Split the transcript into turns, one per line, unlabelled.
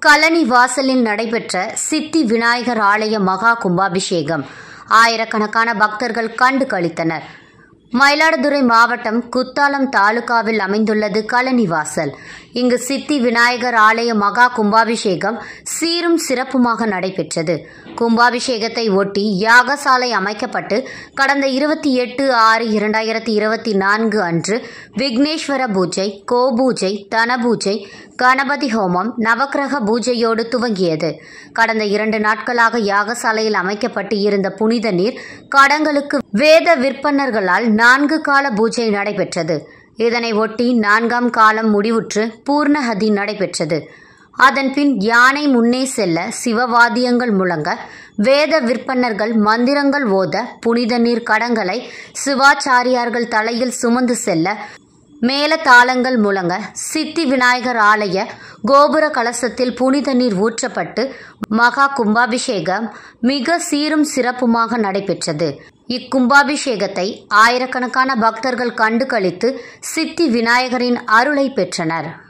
கழனி வாசலில் நடைபெற்ற சித்தி விநாயகர் ஆலய மகா கும்பாபிஷேகம் ஆயிரக்கணக்கான பக்தர்கள் கண்டு களித்தனர். மயிலாடுதுறை மாவட்டம் குத்தாலம் தாலுகாவில் அமைந்துள்ளது கழனி வாசல். இங்கு சித்தி விநாயகர் ஆலய மகா கும்பாபிஷேகம் சீரும் சிறப்புமாக நடைபெற்றது. கும்பாபிஷேகத்தை ஒட்டி யாகசாலை அமைக்கப்பட்டு கடந்த 28/6/2024 அன்று விக்னேஸ்வர பூஜை, கோபூஜை, தனபூஜை, கணபதி ஹோமம், நவக்கிரக பூஜையோடு துவங்கியது. கடந்த 2 நாட்களாக யாகசாலையில் அமைக்கப்பட்டு இருந்த புனித நீர் கடங்களுக்கு வேத விற்பன்னர்களால் 4 கால பூஜை நடைபெற்றது. இதனை ஒட்டி 4ஆம் காலம் முடிவுற்று பூர்ணஹதி நடைபெற்றது. அதன்பின் யானை முன்னே செல்ல சிவவாத்தியங்கள் முழங்க, வேத விற்பன்னர்கள் மந்திரங்கள் ஓத, புனித நீர் கடங்களை சிவாச்சாரியார்கள் தலையில் சுமந்து செல்ல, மேல தாளங்கள் முழங்க, சித்தி விநாயகர் ஆலய கோபுர கலசத்தில் புனித நீர் ஊற்றப்பட்டு மகா கும்பாபிஷேகம் மிக சீரும் சிறப்புமாக நடைபெற்றது. இக்கும்பாபிஷேகத்தை ஆயிரக்கணக்கான பக்தர்கள் கண்டு களித்து சித்தி விநாயகரின் அருளை பெற்றனர்.